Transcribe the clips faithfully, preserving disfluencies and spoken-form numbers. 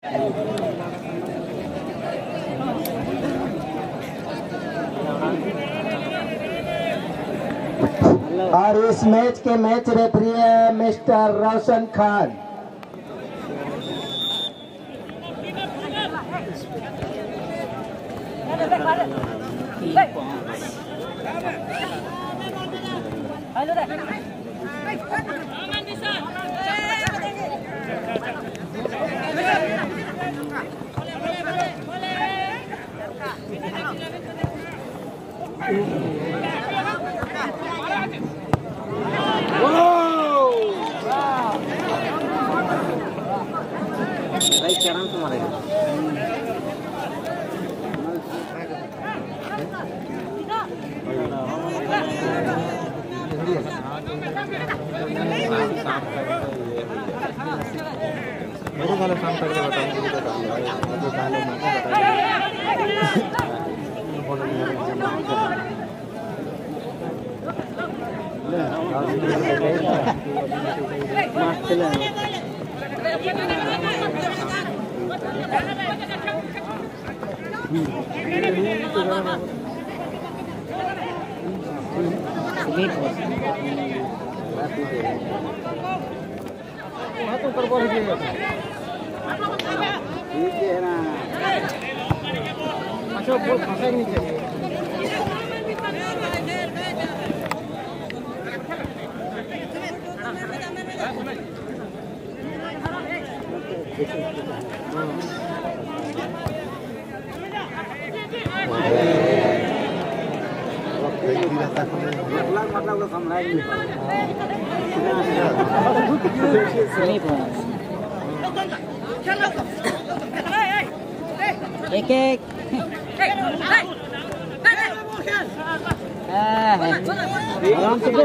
और इस मैच के मैच रेफरी है मिस्टर रोशन खान। भाई चरण तुम्हारे मेरे वाला काम करके बताऊंगा मुझे तो डालो ठीक है ना। अच्छा वो फंसा नहीं चाहिए। मतलब वो संभाल नहीं एक एक आराम से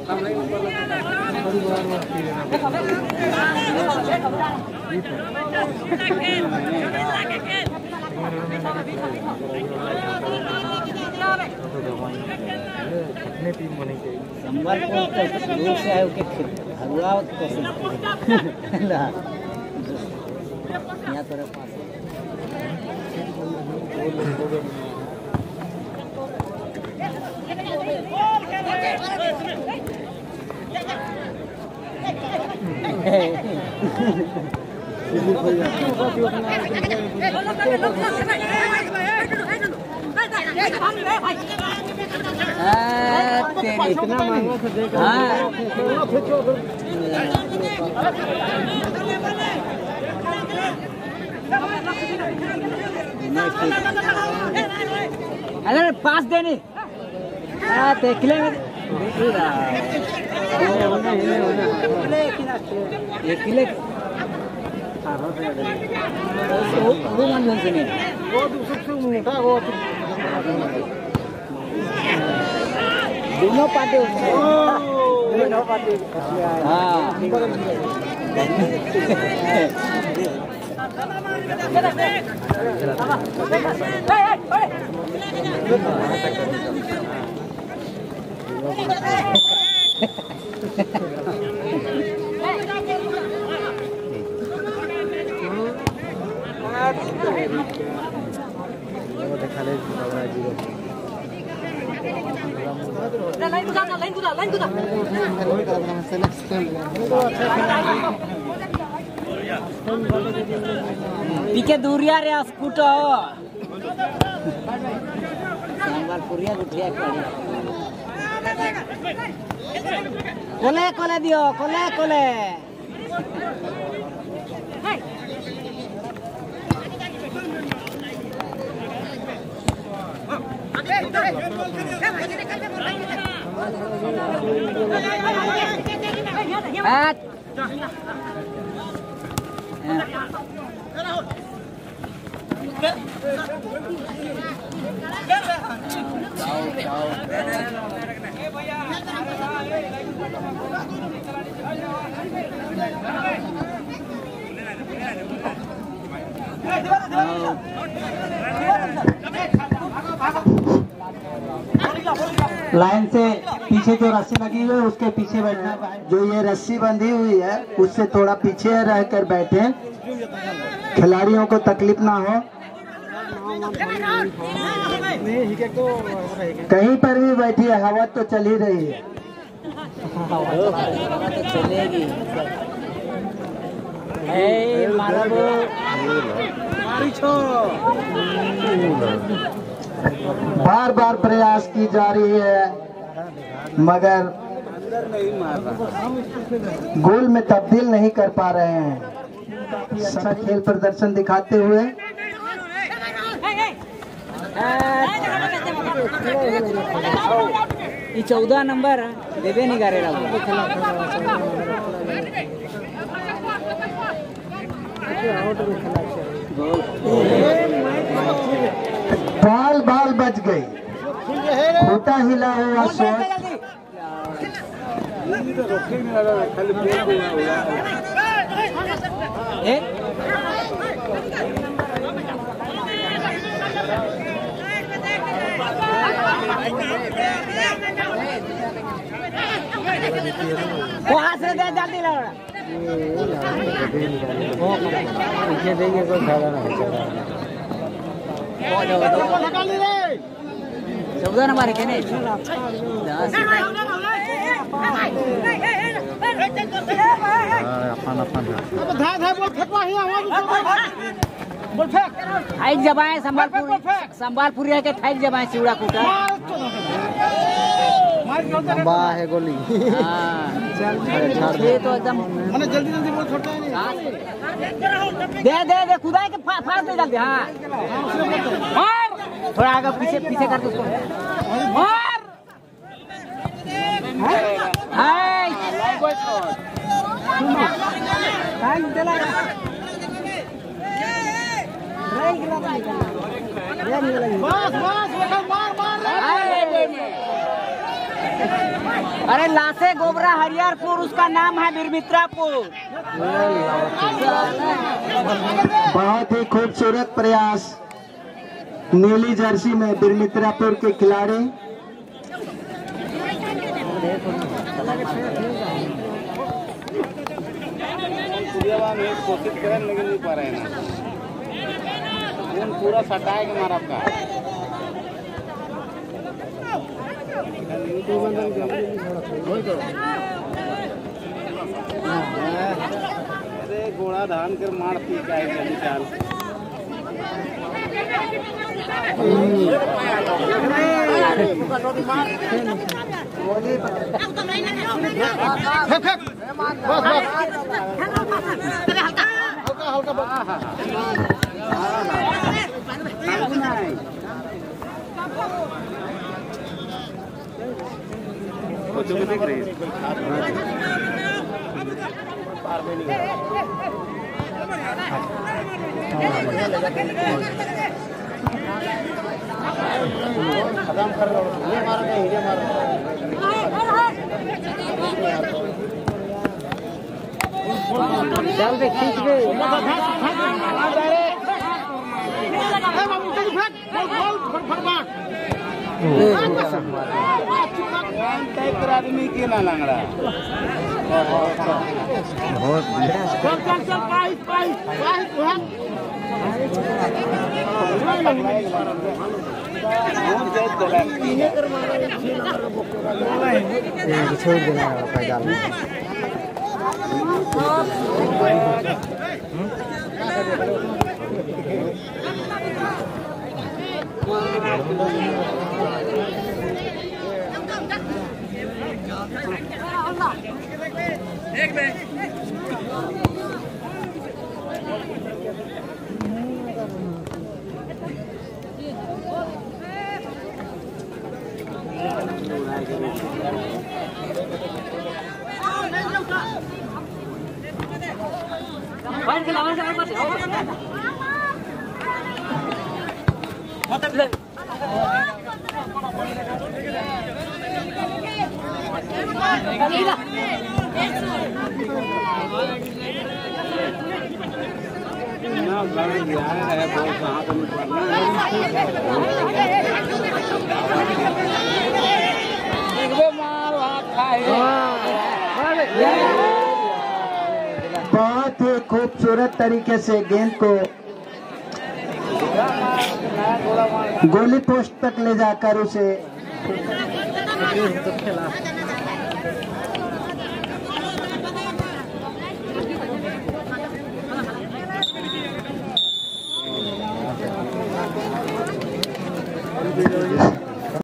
अपने टीम बनी चाहिए। संभाल को दूर से आए के हलवा कैसे ना यहाँ तेरे पास इतना महंगा से देखा अरे पास देनी किले में एक किले वो मन से नहीं वो सबसे मोटा वो दोनों पार्टी दोनों पार्टी हाँ पीके दूरिया रे स्कूटर संबलपुरिया उठिया कोले कोले दियो कोले कोले At. लाइन से पीछे जो रस्सी लगी हुई है उसके पीछे बैठना है। जो ये रस्सी बंधी हुई है उससे थोड़ा पीछे रहकर बैठे। खिलाड़ियों को तकलीफ ना हो। कहीं पर भी बैठी है, हवा तो चल ही रही है। चलेगी। बार बार प्रयास की जा रही है मगर गोल में तब्दील नहीं कर पा रहे हैं। अच्छा खेल प्रदर्शन दिखाते हुए ये चौदह नंबर देवे नहीं करे बाल बाल बच गई। खूटा हिला हुआ शॉट। वहाँ से दे जल्दी लगा पीछे देंगे कोई फायदा नहीं। चौदह नंबर के नहीं थाइक जबाएं संबलपुर संबलपुर के थाइक जबाएं चिवड़ा कूटा लंबा है गोली। ये तो एकदम मैंने जल्दी जल्दी बोल छोड़ता है। दे दे दे खुदाई के फाड़ दे जल्दी। हाँ और थोड़ा आगे पीछे पीछे कर दो उसको और हाय टाइम चला बस बस मार मार। अरे लासे गोबरा हरिहरपुर उसका नाम है बिरमित्रापुर। बहुत ही खूबसूरत प्रयास नीली जर्सी में बिरमित्रापुर के खिलाड़ी। कोशिश करें लेकिन नहीं पा रहे हैं ना। पूरा सटाए के मारा आपका अरे घोड़ा धान कर मार पी का जल्दी चाल। दिख रही है खत्म कर रहा हूँ। ये मार रहे ये मार जल्दी खींच दे आदमी के ना लंग रहा छोड़ देना पैदल एक में बहुत बहुत ही खूबसूरत तरीके से गेंद को गोली पोस्ट तक ले जाकर उसे